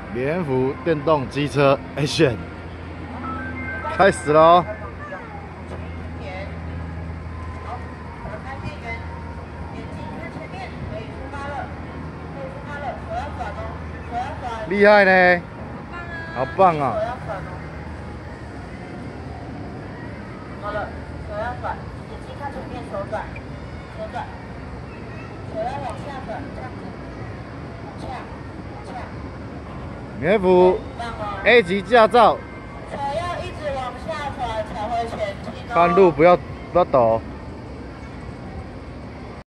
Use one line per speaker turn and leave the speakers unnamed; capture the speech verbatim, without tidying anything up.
元福电动机车 Action 开始喽！厉害呢，好棒啊！
好了，手要转，眼睛看前面，手转，手转，手要往下转，这样子，往下，往下。
元福 A 级驾照，
手要一直往下转才会前进哦。
看路不要不要抖。